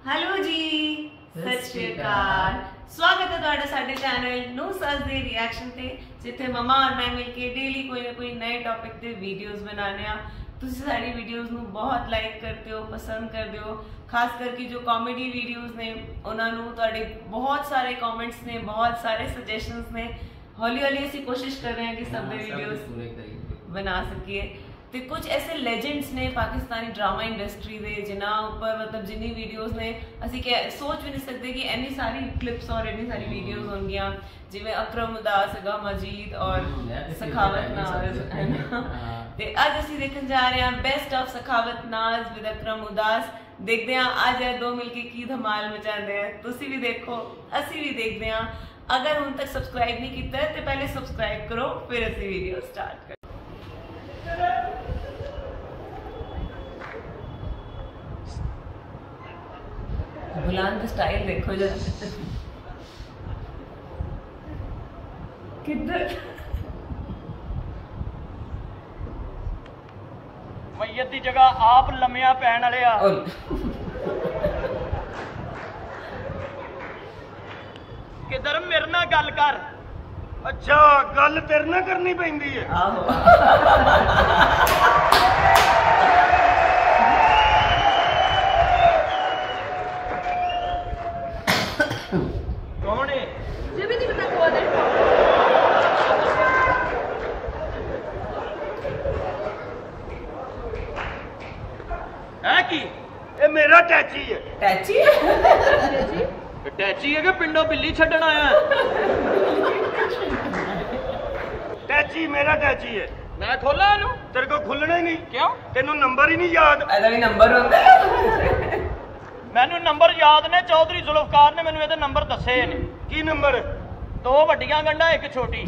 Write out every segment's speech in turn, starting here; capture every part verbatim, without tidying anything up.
Hello जी, सत श्री अकाल। स्वागत है तुहाडा साडे चैनल नू सस दे रिएक्शन ते, जिथे ममा और मैं मिलके डेली कोई ना कोई नए टॉपिक ते वीडियोस बनाने आ। तुसी साडी वीडियोस नू बहुत लाइक करते हो, पसंद करते हो। खास करके जो कॉमेडी वीडियोस ने उन्हां नू तुहाडे बहुत सारे कमेंट्स ने, बहुत सारे सजेशंस ने। हौली हौली असीं कोशिश कर रहे हैं कि सब दे वीडियोस बना सकिए। तो कुछ ऐसे लेजेंड्स ने पाकिस्तानी ड्रामा इंडस्ट्री दे जिन्हां उपर मतलब जिन्नी वीडियोस ने असीं कि सोच भी नहीं सकते कि इन्नी सारी क्लिप्स और इन्नी सारी वीडियोस होंगियां, जिवें अकरम उदास, अगा मजीद और सखावत नाज है ना। ते अज असीं देखण जा रहे हैं बेस्ट ऑफ सखावत नाज विद अकरम उदास। देखते हैं अज ये दो मिलके की धमाल मचाते हैं। तुसीं भी देखो, असीं भी देखते हैं। अगर हुण तक सबसक्राइब नहीं किया तो पहले सबसक्राइब करो, फिर असीं वीडियो स्टार्ट करो। बुलंद स्टाइल देखो जरा किधर मैयत की जगह आप लम्या पैन वाले आ। किधर मेरे नाल गल कर। अच्छा गल तेरे नाल करनी पैंदी है। आहो कौन है? मुझे भी नहीं पता कौन है। है की? ये मेरा टैची है। टैची जी टैची है कि पिंडों बिल्ली छड्डन आया? टैची मेरा टैची है। मैं खोला इनू? तेरे को खुलना ही नहीं। क्यों? तेनू नंबर ही नहीं याद। ऐसा भी नंबर होता है। मैनू नंबर याद ने। चौधरी जुल्फकार ने मैनू ये नंबर दसे ने। की नंबर? दो वड्डियां गंढा एक छोटी।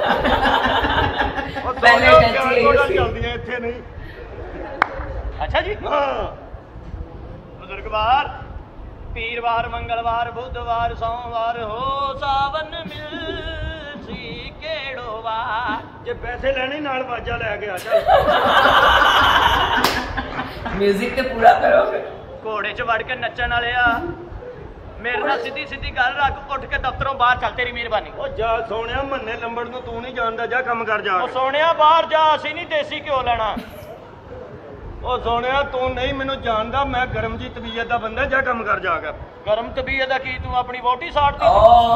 पहले टैची चलदियां इत्थे नहीं। अच्छा जी। हाँ बुजुर्गवार पीरवार मंगलवार बुधवार सोमवार हो सावन मिल सी केड़ो वार। जे पैसे लेने नाल बाजा लै गया चल। म्यूजिक ते पूरा करो। घोड़े च वड़ के नचन वाले आ। मेरे नाल सीधी सीधी गल रख, उठ के दफ्तरों बाहर चल, तेरी मेहरबानी। ओ जा सोनिया, मन्ने लंबड़ नूं तू नहीं जानदा, जा काम कर जा। ओ सोनिया बाहर जा, असीं नहीं देसी घ्यो लेना। ओ सोनिया तू नहीं मैनू जानदा, मैं गरम जी तबीयत दा बंदा, जा काम कर जाकर। गरम तबीयत दा की तू अपनी वोटी साड़ती?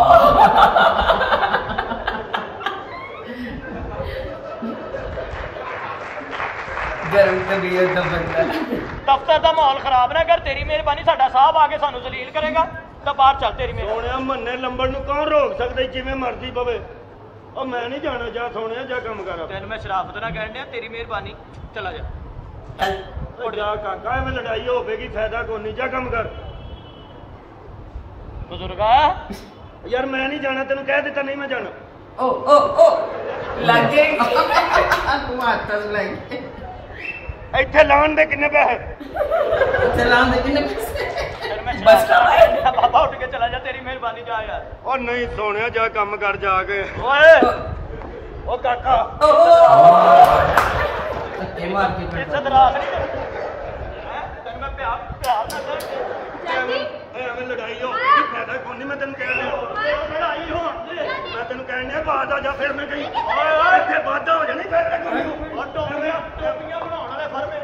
गरम तबीयत दा बंदा। दफ्तर दा माहौल खराब ना कर, तेरी मेहरबानी। साडा साहब आके सानू जलील करेगा तो बाहर चल, तेरी मेहरबानी। सोनिया मन्ने लंबड़ नूं कौन रोक सकदा, जिवें मर्जी पवे। ओ मैं नहीं जाना, जा सोनिया जा काम कर। तेन मैं शराफत ना कहन दिया, तेरी मेहरबानी। चला जा। ओ जा काका, एवें लड़ाई होवेगी, फायदा कोई नहीं, जा काम कर। बुजुर्गा यार मैं नहीं जाना, तेनू कह दिता नहीं मैं जाना। ओ ओ ओ लग जाएगी। माता लग ਇੱਥੇ ਲਾਉਣ ਦੇ ਕਿੰਨੇ ਪੈਸੇ? चलान दे किन्ने तेन मैं बस शराफत ना बाबा उठ के चला जा, तेरी मेहरबानी। जा यार। ਉਹ ਨਹੀਂ ਸੋਹਣਿਆ, ਜਾ ਕੰਮ ਕਰ ਜਾ ਕੇ। ओए ਉਹ ਕਾਕਾ ओ ओ धक्के मार के इज्जत राख नहीं है। तेन मैं प्यार प्यार ना कर। ਐਵੇਂ ਐਵੇਂ ਲੜਾਈ ਹੋਵੇਗੀ, ਫਾਇਦਾ ਕੋਈ ਨਹੀਂ, ਮੈਂ ਤੈਨੂੰ ਕਹਿ ਰਿਹਾ। लड़ाई हो ਮੈਂ ਤੈਨੂੰ ਕਹਿਣ ਡਿਆ ਬਾਅਦ ਆ ਜਾ, ਫਿਰ ਮੈਂ ਕਹੀ ਓਏ ਓਏ ਇੱਥੇ ਵਾਧਾ ਹੋ ਜਾਣੀ, ਫਾਇਦਾ ਕੋਈ ਨਹੀਂ। और टोपियां टोपियां बनाने वाले फर्मे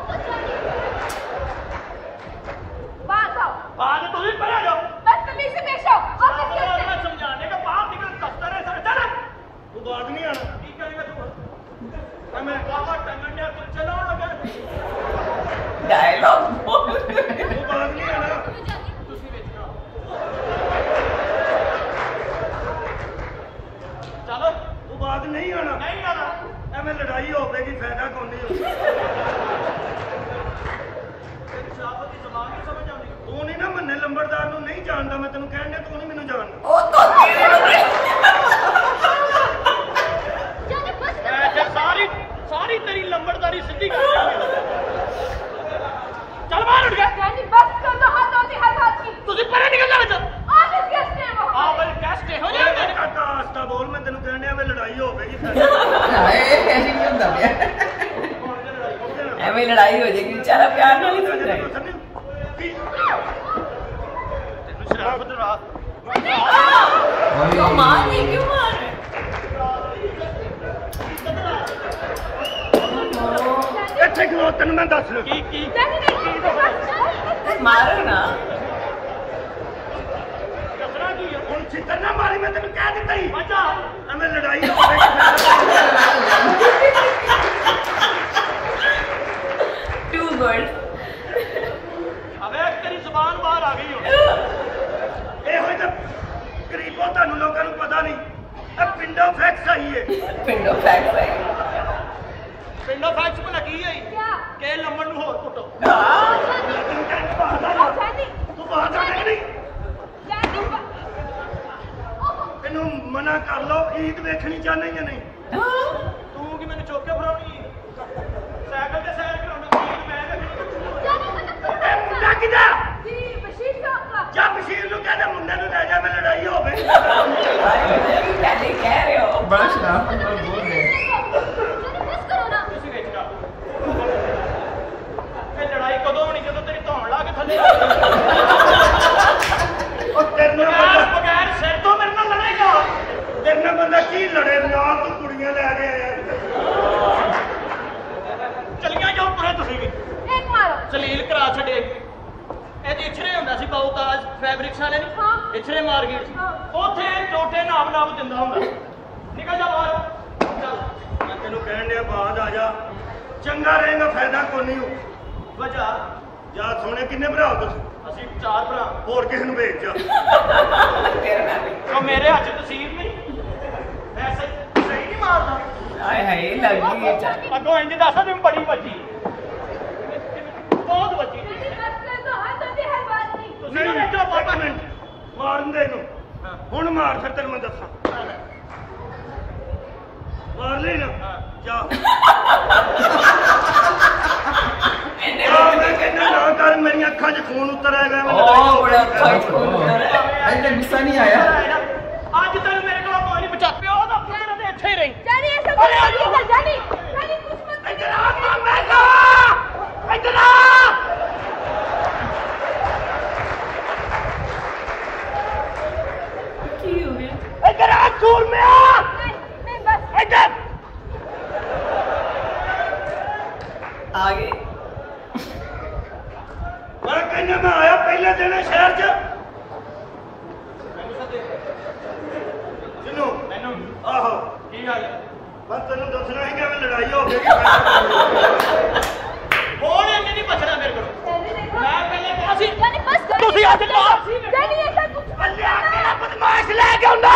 बात आओ। बाद तुम ही परे जाओ। बदतमीजी से पेश आओ। ऑफिस के मैं अंदर। समझाने का बाहर निकल, दफ्तर है सर। चल ਤੂੰ ਬਾਅਦ ਨਹੀਂ ਆਣਾ। की करेगा तू? मैं बाबा टंगन दे कुछ चलाओ लगा। डायलॉग ਤੂੰ ਬਾਅਦ ਨਹੀਂ ਆਣਾ। तुसी बेचना चलो। ਤੂੰ ਬਾਅਦ ਨਹੀਂ ਆਣਾ। नहीं आना। ਐਵੇਂ ਲੜਾਈ ਹੋਵੇਗੀ, ਫਾਇਦਾ ਕੋਈ ਨਹੀਂ। तेरी शराफत की ज़बान नहीं समझ आती। ਤੂੰ ਨਹੀਂ ਨਾ ਮੰਨੇ ਲੰਬੜਦਾਰ ਨੂੰ ਨਹੀਂ ਜਾਣਦਾ, ਮੈਂ ਤੈਨੂੰ ਕਹਿਣ ਡਿਆ, ਤੂੰ ਨਹੀਂ ਮੈਨੂੰ ਜਾਣਦਾ। ओ तो जाने बस कर। ऐसे सारी सारी तेरी लंबड़दारी सीधी कर देंगे। चल बाहर उठ गया। जाने बस कर दो, हाथ होती हाथ हाथ की। तुसी परे निकल जा। चल ऑफिस के अंदर वो। आ भाई कैसे हो जाएगा? ਕਾਕਾ ਆਸਤਾ ਬੋਲ, ਮੈਂ ਤੈਨੂੰ ਕਹਿਣ ਡਿਆ, ਐਵੇਂ ਲੜਾਈ ਹੋਵੇਗੀ। ऐसे क्यों होता है? ਐਵੇਂ ਲੜਾਈ ਹੋ ਜਾਏਗੀ, ਵਿਚਾਰਾ ਪਿਆਰ ਨਾਲ ਹੀ ਸਮਝਾਏ। तेन मैं दस की की डैडी नहीं बस मारो ना दसना की है हुण छितर ना मारी मैं तेन कह दिता ही बचा एवें लड़ाई हो टू गुड अबे तेरी जुबान बाहर आ गई हो ਇਹ ਹੋਏ ਤਾਂ ਗਰੀਬੋ ਤੁਹਾਨੂੰ ਲੋਕਾਂ ਨੂੰ ਪਤਾ ਨਹੀਂ ਇਹ ਪਿੰਡੋਂ ਫੈਕਸ ਆਈ ਹੈ पिंडो फैक्ट है ਪਿੰਡੋਂ ਫੈਕਸ ਭਲਾ ਕੀ ਹੈ क्या ਕਿ ਲੰਮਣ ਨੂੰ ਹੋਰ ਕੁੱਟੋ ਤੈਨੂੰ ਕਹਿੰਦਾ ਬਾਹਰ ਆ डैडी ਤੂੰ ਬਾਹਰ ਜਾ ਕੇ ਨਹੀਂ डैडी ਇਹਨੂੰ ਮਨਾ ਕਰ ਲਓ ਈਦ ਵੇਖਣੀ ਚਾਹਨੀ ਜਾਂ ਨਹੀਂ ਤੂੰ ਕਿ ਮੈਨੂੰ ਚੁੱਕ ਕੇ ਫੜਾਉਣੀ ਹੈ ਸਾਈਕਲ ਤੇ ਸੈਰ ਕਰਾਉਣਾ ਕੀ ਮੈਂ ਵੇਖਣੀ डैडी मतलब ਇਹ ਮੁੰਡਾ ਕਿਦਾ जी बशीर साहब का ਜਾਂ ਬਸ਼ੀਰ ਨੂੰ ਕਹਿੰਦਾ ਮੁੰਡੇ ਨੂੰ ਲੈ ਜਾ ਮੈਂ ਲੜਾਈ ਹੋਵੇ पहले कह रहे हो बड़ा शरारत बोल रहे हैं। डैडी बस करो ना ਤੁਸੀਂ ਵਿੱਚ ਕਰ ਇਹ ਲੜਾਈ ਕਦੋਂ ਹੋਣੀ ਜਦੋਂ ਤੇਰੀ ਧੌਣ ਲਾ ਕੇ ਥੱਲੇ ਆ ਉਹ ਤੇਰੇ ਨਾਲ ਬਗੈਰ ਬੰਦਾ ਬਗੈਰ ਸਿਰ ਤੋਂ ਮੇਰੇ ਨਾਲ ਲੜੇਗਾ ਤੇਰੇ ਨਾਲ ਬੰਦਾ ਕੀ ਲੜੇ ਨਾਲ ਤੂੰ ਕੁੜੀਆਂ ਲੈ ਕੇ ਆਇਆ ਚਲੀਆਂ ਜਾਓ ਪਰੇ ਤੁਸੀਂ ਵੀ एक मारो ਜਲੀਲ ਕਰਾ ਛੱਡੇ ਇਹਦੀ ਇਛਰੇ ਹੁੰਦਾ ਸੀ ਬਾਉ ਤਾਜ ਫੈਬਰਿਕਸ ਵਾਲੇ ਨਹੀਂ ਹਾਂ। ਇਛਰੇ ਮਾਰਕੀਟ ਹਾਂ। ਉੱਥੇ ਟੋਟੇ ਨਾਮ ਨਾਮ ਦਿੰਦਾ ਹੁੰਦਾ ਨਿਕਲ ਜਾ ਬਾਹਰ ਚੱਲ ਮੈਂ ਤੈਨੂੰ ਕਹਿਣ ਡਿਆ ਬਾਅਦ ਆ ਜਾ ਚੰਗਾ ਰਹੇਗਾ ਫਾਇਦਾ ਕੋਈ ਨਹੀਂ ਹੋ ਵਜਾ ਜਾ ਸੋਹਣੇ ਕਿੰਨੇ ਭਰਾ ਹੋ ਤੁਸੀਂ ਅਸੀਂ ਚਾਰ ਭਰਾ ਹੋਰ ਕਿਸੇ ਨੂੰ ਭੇਜ ਜਾ तेरे नाल ਉਹ ਮੇਰੇ ਹੱਥ 'ਚ ਤਸੀਰ ਨਹੀਂ ਮੈਂ ਸਹੀ ਸਹੀ ਨਹੀਂ ਮਾਰਦਾ हाय हाय लग गई ये चाल ਅੱਗੋਂ ਇੰਜ ਦੱਸਾਂ ਤੈਨੂੰ ਬੜੀ ਵੱਜੀ ਬਹੁਤ ਵੱਜੀ डैडी बस कर दो हाथ होती हर बात नहीं ਤੁਸੀਂ ਨਾ ਵੇਖੋ ਇੱਕ ਪਾਪਾ ਮਿੰਟ ਮਾਰਨ ਦੇ ਇਹਨੂੰ ਹੁਣ ਮਾਰ ਫਿਰ ਤੈਨੂੰ ਮੈਂ ਦੱਸਾਂ ਮਾਰ ਲਈ ਨਾ ਜਾ ਆ ਮੈਂ ਕਹਿੰਦਾ ਨਾ ਕਰ ਮੇਰੀਆਂ ਅੱਖਾਂ 'ਚ ਖੂਨ ਉਤਰ ਆਏਗਾ ਮੈਂ ओ बड़ा फाइट अभी तक गुस्सा नहीं आया ਅੱਜ ਤੈਨੂੰ ਮੇਰੇ ਕੋਲ ਕੋਈ ਨਹੀਂ ਬਚਾ ਪਿਓ ਦਾ ਪੁੱਤਰ ਤੇ ਇੱਥੇ ਹੀ ਰਹੀ डैडी ऐसा कुछ नहीं कर डैडी डैडी कुछ मत ਇੱਧਰ ਆ ਮਾਮੇ ਕਾ ਇੱਧਰ ਆ की हो गया ਇੱਧਰ ਆ ਚੂਰ ਮੇ ਆ नहीं नहीं बस ਇੱਧਰ आगे ਮੈਂ ਕਹਿੰਦਾ ਮੈਂ ਆਇਆ ਪਹਿਲੇ ਦਿਨ ਇਹ ਸ਼ਹਿਰ 'ਚ ਜਿੰਨੂ ਮੈਨੂੰ ਆਹੋ ਕੀ ਗੱਲ ਮੈਂ ਤੈਨੂੰ ਦੱਸਣਾ ਸੀ ਕਿ ਐਵੇਂ ਲੜਾਈ ਹੋ ਗਈ ਹੋਰ ਇੰਨੇ ਨਹੀਂ ਬਚਣਾ ਮੇਰੇ ਕੋਲ डैडी देखो ਮੈਂ ਪਹਿਲੇ ਕਿਹਾ ਸੀ डैडी बस कर ਤੁਸੀਂ ਅੱਜ ਲਾਭ ਸੀ डैडी ऐसा कुछ मत ਬੱਲਿਆ ਕਿਹੜਾ ਬਦਮਾਸ਼ ਲੈ ਕੇ ਆਉਂਦਾ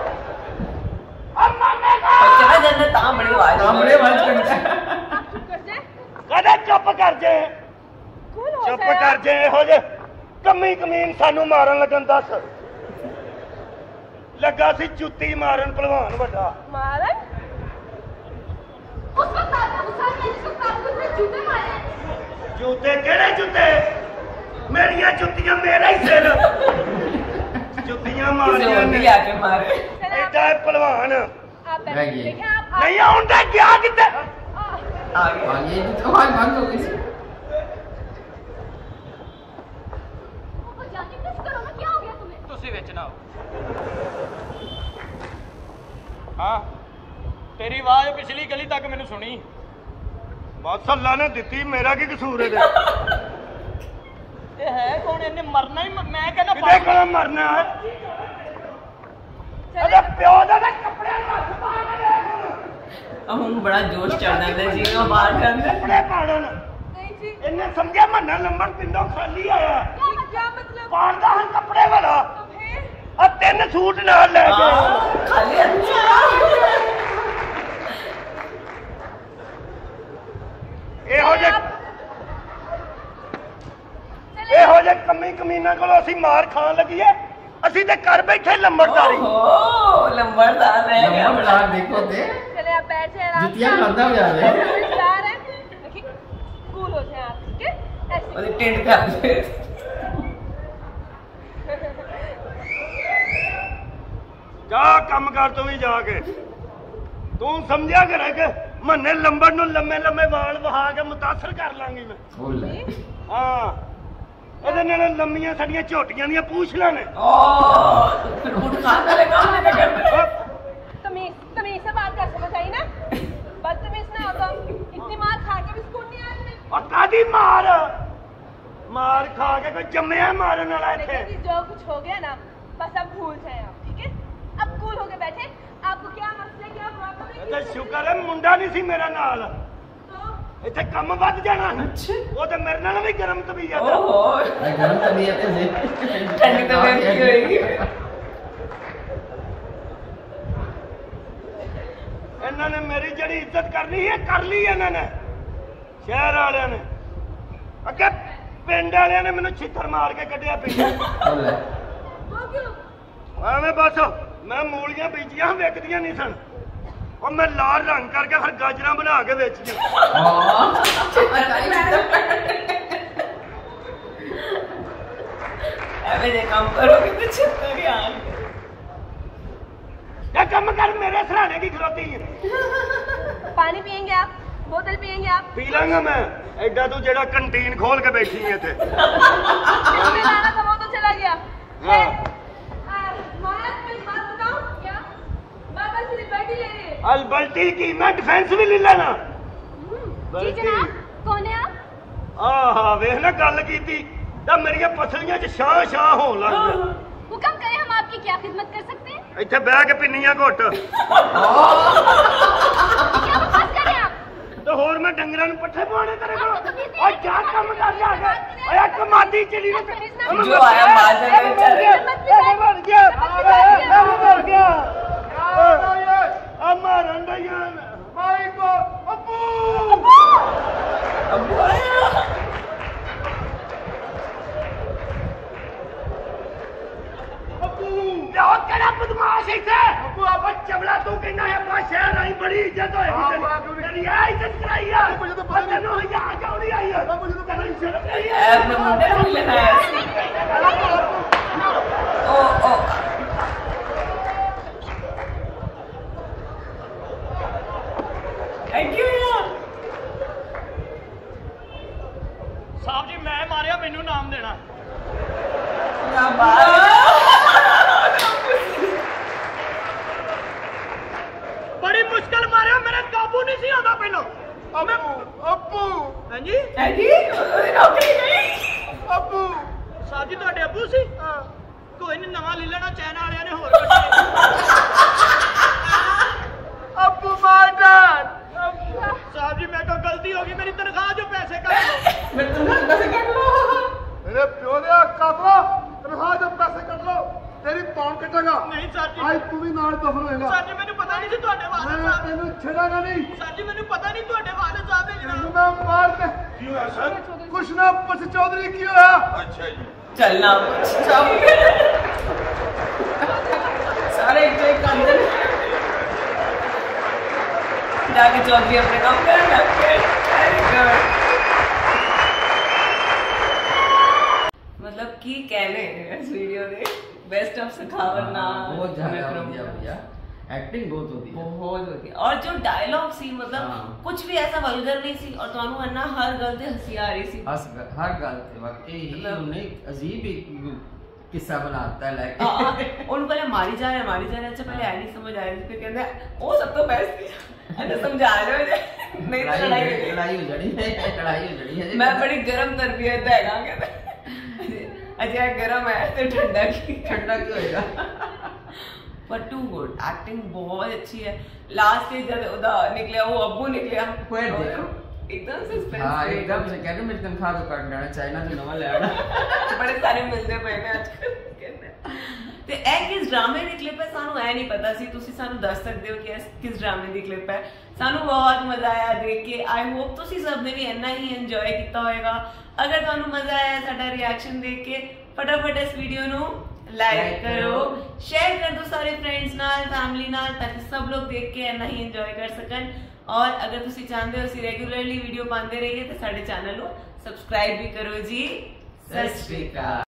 ਅੰਮਾ ਨੇ ਕਾ चला जाना ता बड़ी आवाज हाँ, बड़े आवाज करता है। आप चुप कर जाए ਕਦੇ ਚੁੱਪ ਕਰ ਜੇ कौन हो ਚੁੱਪ ਕਰ ਜੇ ਇਹੋ ਜੇ ਕਮੀ ਕਮੀਨ ਸਾਨੂੰ ਮਾਰਨ ਲੱਗਣ ਦੱਸ ਲੱਗਾ ਸੀ ਜੁੱਤੀ ਮਾਰਨ ਭਲਵਾਨ ਵੱਡਾ मारन उस वक्त आपका गुस्सा नहीं जिस वक्त आपको उसने जूते मारे ਜੁੱਤੇ ਕਿਹੜੇ ਜੁੱਤੇ ਮੇਰੀਆਂ ਜੁੱਤੀਆਂ ਮੇਰਾ ਹੀ ਸਿਰ ਜੁੱਤੀਆਂ ਮਾਰੀਆਂ जोर ਨੇ भी आके मारे ਐਡਾ ਇਹ ਭਲਵਾਨ आप रह बैठे गई। देखें आप ਨਹੀਂ ਆਉਂਦਾ ਗਿਆ ਕਿੱਥੇ आ, आगे हाँ ये तो आवाज बंद हो गई थी। ओ, जाके कुछ करो ना क्या हो गया तुम्हें ਤੁਸੀਂ ਵਿੱਚ ਨਾ ਆਓ ਹਾਂ ਤੇਰੀ ਆਵਾਜ਼ ਪਿਛਲੀ ਗਲੀ ਤੱਕ ਮੈਨੂੰ ਸੁਣੀ ਬਸ ਅੱਲਾ ਨੇ ਦਿੱਤੀ ਮੇਰਾ ਕੀ ਕਸੂਰ ਇਹਦੇ ਇਹ ਹੈ ਕੌਣ ਇਹਨੇ ਮਰਨਾ ਹੀ ਮ- ਮੈਂ ਕਹਿੰਦਾ ਕਿਤੇ ਕੋਲ ਮਰਨਾ ਹੈ ਇਹਦੇ ਪਿਓ ਦਾ ਤਾਂ ਕੱਪੜਿਆਂ ਨੂੰ ਹੱਥ ਪਾ ਕੇ ਦੇਖ ਹੁਣ। अब हम बड़ा जोश चढ़ जाता है जी वो बाहर जाते ਕੱਪੜੇ ਪਾੜਨ नहीं जी ਇਹਨੇ ਸਮਝਿਆ ਮੰਨਾ ਲੰਬੜ ਪਿੰਡੋਂ ਖਾਲੀ ਆਇਆ क्या क्या मतलब ਪਾੜਦਾ ਹਾਂ ਕੱਪੜੇ ਵਾਲਾ तो फिर ਆ ਤਿੰਨ ਸੂਟ ਨਾਲ ਲੈ ਕੇ खाली अच्छा ਇਹੋ ਜਿਹੇ चले ਇਹੋ ਜਿਹੇ ਕਮੀ ਕਮੀਨਾ ਕੋਲੋਂ ਅਸੀਂ ਮਾਰ ਖਾਣ ਲੱਗੀਏ ਅਸੀਂ ਤੇ ਘਰ ਬੈਠੇ ਲੰਬੜਦਾਰੀ ओहो लंबरदार रह गया नंबरदार देखो थे चले आप बैठ जाए आराम जुतिया बंदा हो जा रहे हैं समझदार है देखिए कूल हो जाए आप ठीक है ऐसे और टेंट कर दे ਜਾ ਕੰਮ ਕਰ ਤੂੰ ਵੀ ਜਾ ਕੇ ਤੂੰ ਸਮਝਿਆ ਕਰ ਕਿ ਮੰਨੇ ਲੰਬੜ ਨੂੰ ਲੰਮੇ ਲੰਮੇ ਵਾਲ ਵਹਾ ਕੇ ਮੁਤਾਸਰ ਕਰ ਲਾਂਗੀ ਮੈਂ बोल रहे हैं। ਹਾਂ ਇਹਦੇ ਨਾਲ ਲੰਮੀਆਂ ਸਾਡੀਆਂ ਝੋਟੀਆਂ ਦੀਆਂ ਪੂਛਲਾਂ ਨੇ ओ फिर उठ खाता है काम नहीं करते तमीज तमीज से बात कर समझ आई ना बदतमीज ना हो तो इतनी मार खा के भी सुकून नहीं आया तुम्हें कादी मार मार खा के कोई जम्मिया मारने वाला देखिए इथे जी, जो कुछ हो गया ना बस अब भूल जाए आप, ठीक है? अब कूल होके बैठे। आपको क्या मसला, क्या प्रॉब्लम है? ते शुक्र है मुंडा नहीं सी मेरा नाल तो इथे कम वध जाना वो तो मेरे नाल भी गरम तबीयत ओहो गरम तबीयत है जी ठंडी तबीयत की होगी इन्होंने मेरी जड़ी इज्जत करनी है कर ली इन्होंने शहर वाले ने अगे पिंड वाले ने मैंने छितर मार के कटिया पिंड वो क्यों? एवें बस मैं मूलियां बीजियां विकदियां नहीं सन और मैं लाल रंग करके फिर गाजर बना के बेचियां अबे ये काम करोगे तो छितर यार क्या कम कर मेरे सराहने की खलोती है पानी पियेंगे आप? बोतल पियेंगे आप? पी लांगा मैं एडा तू जेड़ा कंटीन खोल के बैठी है इथे जिसने लाना था वो तो चला गया। हाँ। आ, महाराज मैं एक बात बताऊं क्या? बाबा से लिबर्टी ले रहे हैं। अलबल्टी की मैं डिफेंस भी ले लेना जी जनाब, कौन है आप? आहा वेख ना गल कीती ਤਾਂ ਮੇਰੀਆਂ ਪਸਲੀਆਂ 'ਚ ਛਾਂ ਛਾਂ ਹੋਣ ਲੱਗ ਪਿਆ हुक्म करें, हम आपकी क्या खिदमत कर सकते हैं? ਇੱਥੇ ਬਹਿ ਕੇ ਪਿੰਨੀਆਂ ਘੁੱਟ क्या बकवास कर रहे हैं आप? ਤੇ ਹੋਰ ਮੈਂ ਡੰਗਰਾਂ ਨੂੰ ਪੱਠੇ ਪਵਾਉਣੇ ਤੇਰੇ ਕੋਲ ਓਏ ਜਾ ਕੰਮ ਕਰ ਜਾ ਕੇ ਓਏ ਕਮਾਦੀ ਚਲੀ ਨੂੰ जो आया माजर में चल ਇਹ ਮਰ ਗਿਆ ਇਹ ਮਰ ਗਿਆ ਆ ਮਾਰਨ ਦਾ ਯਾਰ ਮਾਈ ਕੋ ਅੱਬੂ अब आया ਲਿਆਓ ਕਿਹੜਾ ਬਦਮਾਸ਼ ਇੱਥੇ ਅੱਬੂ ਆਪਾਂ ਚਬਲਾ ਤੂੰ ਕਹਿੰਦਾ ਹੈ ਆਪਾਂ ਸ਼ਹਿਰ ਆਈ ਬੜੀ ਇੱਜ਼ਤ ਹੋਏਗੀ ਤੇਰੀ ਆ ਇੱਜ਼ਤ ਕਰਾਈ ਆ ਤੈਨੂੰ ਹਜ਼ਾਰ ਜਾਉਣੀ ਆਈ ਆ ਤੈਨੂੰ ਸ਼ਰਮ ਨਹੀਂ ਆ ऐप में मुंडे नहीं लेना है ओ ओ थैंक यू यार ਸਾਹਿਬ ਜੀ ਮੈਂ ਮਾਰਿਆ ਮੈਨੂੰ ਨਾਮ ਦੇਣਾ क्या बात ਬੜੀ ਮੁਸ਼ਕਲ ਮਾਰਿਆ ਮੇਰੇ ਕਾਬੂ ਨਹੀਂ ਸੀ ਆਉਂਦਾ ਪਹਿਲਾਂ ਅੱਬੂ ਅੱਬੂ ਹਾਂਜੀ है जी नौकरी नहीं ਅੱਬੂ ਸਾਹਿਬ ਜੀ ਤੁਹਾਡੇ ਅੱਬੂ ਸੀ ਕੋਈ ਨਹੀਂ ਨਵਾਂ ਲੈ ਲੈਣਾ ਚੈਨ ਵਾਲਿਆਂ ਨੇ ਹੋਰ ਕੱਢੇ ਅੱਬੂ ਮਾਈ ਡੈਡ ਸਾਹਿਬ ਜੀ ਮੇਰੇ ਕੋਲ ਗਲਤੀ ਹੋ ਗਈ ਮੇਰੀ ਤਨਖਾਹ ਚੋਂ ਪੈਸੇ ਕੱਟ ਲਓ मैं तुम कैसे कर लो ਮੇਰੇ ਪਿਓ ਦੇ ਕਾਤਲਾ ਤਨਖਾਹ ਦੇ ਪੈਸੇ ਕੱਢ ਲਓ ਤੇਰੀ ਕੌਣ ਕੱਟੇਗਾ ਨਹੀਂ ਸਰ ਜੀ ਅੱਜ ਤੂੰ ਵੀ ਨਾਲ ਦਫਨ ਹੋਏਗਾ ਸਰ ਜੀ ਮੈਨੂੰ ਪਤਾ ਨਹੀਂ ਸੀ ਤੁਹਾਡੇ ਵਾਲੇ ਮੈਂ ਸਾਹਿਬ ਤੈਨੂੰ ਛੱਡਾਂਗਾ ਨਹੀਂ ਸਰ ਜੀ ਮੈਨੂੰ ਪਤਾ ਨਹੀਂ ਤੁਹਾਡੇ ਵਾਲੇ ਸਾਹਿਬ ਨੇ ਤੈਨੂੰ ਜਨਾਬ ਮੈਂ ਮਾਰ ਕੇ ਕੀ ਹੋਇਆ ਸਰ ਕੁਛ ਨਾ ਪੁੱਛ ਚੌਧਰੀ ਕੀ ਹੋਇਆ ਅੱਛਾ ਜੀ चलना सब सारे एक तो एक अंदर जाके चौधरी अपने काम करना मतलब की कहने इस वीडियो में बेस्ट ऑफ सखावत ना बहुत ज्यादा बढ़िया भैया एक्टिंग बहुत होती है बहुत होती है और जो डायलॉग सी मतलब हाँ। कुछ भी ऐसा वल्गर नहीं सी और ਤੁਹਾਨੂੰ है ना हर गल ते हंसी आ रही सी हंस हर गल ते वाकई ही मतलब- उन्हें अजीब ही किस्सा बनाता है लाइक ਉਹਨੂੰ ਪਹਿਲੇ ਮਾਰੀ ਜਾ ਰਿਹਾ ਮਾਰੀ ਜਾ ਰਿਹਾ ਅੱਛਾ ਪਹਿਲੇ ਐ ਨਹੀਂ ਸਮਝ ਆ ਰਹੀ ਫਿਰ ਕਹਿੰਦਾ ਉਹ ਸਭ ਤੋਂ ਬੈਸਟ ਸੀ ਇਹਨੇ ਸਮਝਾ ਰਿਹਾ ਜੇ ਨਹੀਂ ਤਾਂ ਲੜਾਈ ਹੋਈ लड़ाई हो जानी है लड़ाई हो जानी है ਮੈਂ ਬੜੀ ਗਰਮ ਤਰਬੀਅਤ ਦਾ ਹੈਗਾ ਕਹਿੰਦਾ ਅਜੇ ਗਰਮ ਹੈ ਤੇ ਠੰਡਾ ਕੀ ठंडा क्यों होएगा पर टू गुड एक्टिंग बहुत अच्छी है लास्ट में जब उदा निकला वो अब्बू निकला कोई देखो एकदम सस्पेंस हाँ एकदम से कहते मेरी तनख्वाह तो काट लेना चाइना तो नवा ले आना बड़े सारे मिलते पए ने आजकल ਤੇ ਇਹ ਕਿਸ ਡਰਾਮੇ ਦੀ ਕਲਿੱਪ ਹੈ ਸਾਨੂੰ ਐ ਨਹੀਂ ਪਤਾ ਸੀ ਤੁਸੀਂ ਸਾਨੂੰ ਦੱਸ ਸਕਦੇ ਹੋ ਕਿ ਇਹ ਕਿਸ ਡਰਾਮੇ ਦੀ ਕਲਿੱਪ ਹੈ ਸਾਨੂੰ ਬਹੁਤ ਮਜ਼ਾ ਆਇਆ ਦੇਖ ਕੇ ਆਈ ਹੋਪ ਤੁਸੀਂ ਸਭ ਨੇ ਵੀ ਇੰਨਾ ਹੀ ਇੰਜੋਏ ਕੀਤਾ ਹੋਵੇਗਾ ਅਗਰ ਤੁਹਾਨੂੰ ਮਜ਼ਾ ਆਇਆ ਸਾਡਾ ਰਿਐਕਸ਼ਨ ਦੇਖ ਕੇ ਫਟਾਫਟ ਇਸ ਵੀਡੀਓ ਨੂੰ ਲਾਈਕ ਕਰੋ शेयर कर दो सारे फ्रेंड्स नाल फैमिली नाल ताकि सब लोग देख के इन्ना ही इंजॉय कर सकन और अगर तुसी चाहते हो ਅਸੀਂ रेगुलरली वीडियो पाते रहिए तो साडे चैनल ਨੂੰ सब्सक्राइब भी करो जी। सत श्री अकाल।